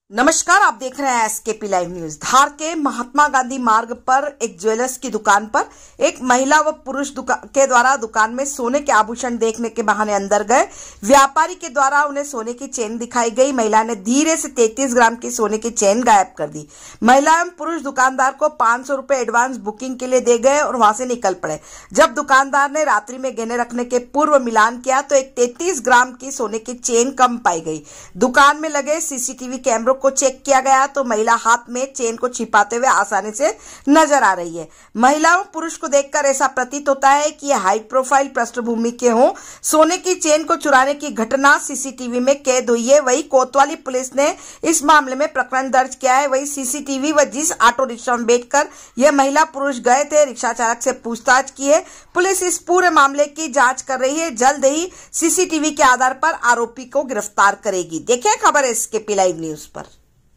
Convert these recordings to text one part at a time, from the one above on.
नमस्कार, आप देख रहे हैं एसकेपी लाइव न्यूज। धार के महात्मा गांधी मार्ग पर एक ज्वेलर्स की दुकान पर एक महिला व पुरुष के द्वारा दुकान में सोने के आभूषण देखने के बहाने अंदर गए। व्यापारी के द्वारा उन्हें सोने की चेन दिखाई गई। महिला ने धीरे से 33 ग्राम की सोने की चेन गायब कर दी। महिला एवं पुरुष दुकानदार को 500 रुपए एडवांस बुकिंग के लिए दे गए और वहां से निकल पड़े। जब दुकानदार ने रात्रि में गहने रखने के पूर्व मिलान किया तो एक 33 ग्राम की सोने की चेन कम पाई गई। दुकान में लगे सीसीटीवी कैमरों को चेक किया गया तो महिला हाथ में चेन को छिपाते हुए आसानी से नजर आ रही है। महिलाओं पुरुष को देखकर ऐसा प्रतीत होता है कि यह हाई प्रोफाइल पृष्ठभूमि के हों। सोने की चेन को चुराने की घटना सीसीटीवी में कैद हुई है। वही कोतवाली पुलिस ने इस मामले में प्रकरण दर्ज किया है। वही सीसीटीवी व जिस ऑटो रिक्शा में बैठकर यह महिला पुरुष गए थे, रिक्शा चालक से पूछताछ की है। पुलिस इस पूरे मामले की जांच कर रही है। जल्द ही सीसीटीवी के आधार पर आरोपी को गिरफ्तार करेगी। देखिए खबर एसकेपी लाइव न्यूज पर।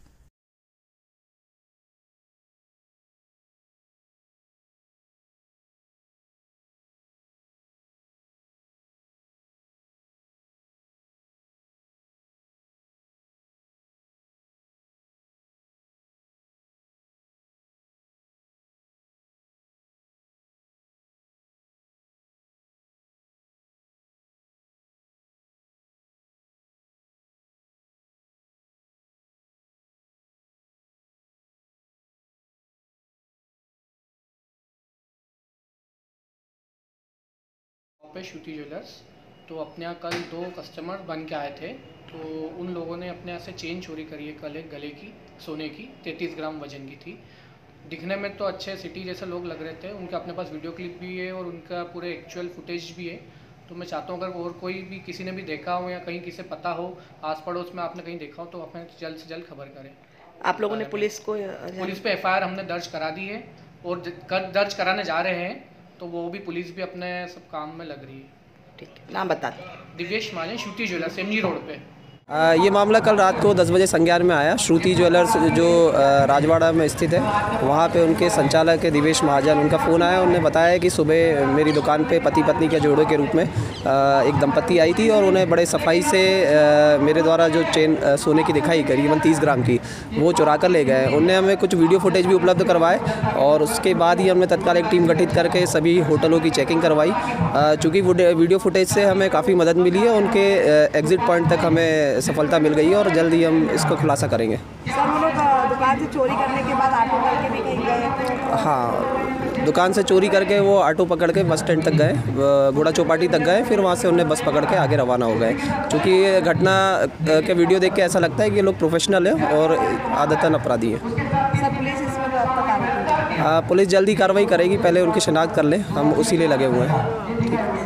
पे श्रुति ज्वेलर्स तो अपने यहाँ कल 2 कस्टमर बन के आए थे। तो उन लोगों ने अपने यहाँ से चेन चोरी करी है कल, एक गले की सोने की 33 ग्राम वजन की थी। दिखने में तो अच्छे सिटी जैसे लोग लग रहे थे। उनके अपने पास वीडियो क्लिप भी है और उनका पूरे एक्चुअल फुटेज भी है। तो मैं चाहता हूँ अगर और कोई भी किसी ने भी देखा हो या कहीं किसे पता हो, आस पड़ोस में आपने कहीं देखा हो, तो अपने जल्द से जल्द खबर करें। आप लोगों ने पुलिस पे FIR हमने दर्ज करा दी है और दर्ज कराने जा रहे हैं। तो वो भी पुलिस भी अपने सब काम में लग रही है। ठीक है, नाम बता दें। दिव्येश माने, श्रुति ज्वेलर्स, MG रोड पे। ये मामला कल रात को 10 बजे संज्ञान में आया। श्रुति ज्वेलर्स जो राजवाड़ा में स्थित है, वहाँ पे उनके संचालक दिवेश महाजन, उनका फ़ोन आया। उन्होंने बताया कि सुबह मेरी दुकान पे पति पत्नी के जोड़े के रूप में एक दंपत्ति आई थी और उन्हें बड़े सफाई से मेरे द्वारा जो चेन सोने की दिखाई करीबन 30 ग्राम की, वो चुरा कर ले गए। उनने हमें कुछ वीडियो फुटेज भी उपलब्ध करवाए और उसके बाद ही हमने तत्काल एक टीम गठित करके सभी होटलों की चेकिंग करवाई। चूँकि वीडियो फुटेज से हमें काफ़ी मदद मिली है, उनके एग्ज़िट पॉइंट तक हमें सफलता मिल गई है और जल्द ही हम इसको खुलासा करेंगे। सर, वो लोग दुकान से चोरी करने के बाद ऑटो करके भी कहीं गए? हाँ, दुकान से चोरी करके वो ऑटो पकड़ के बस स्टैंड तक गए, घोड़ा चौपाटी तक गए, फिर वहाँ से उन्हें बस पकड़ के आगे रवाना हो गए। क्योंकि ये घटना के वीडियो देख के ऐसा लगता है कि ये लोग प्रोफेशनल हैं और आदतन अपराधी हैं। सर, पुलिस इस पर पुलिस जल्दी कार्रवाई करेगी। पहले उनकी शिनाख्त कर लें, हम उसी लिए लगे हुए हैं। ठीक।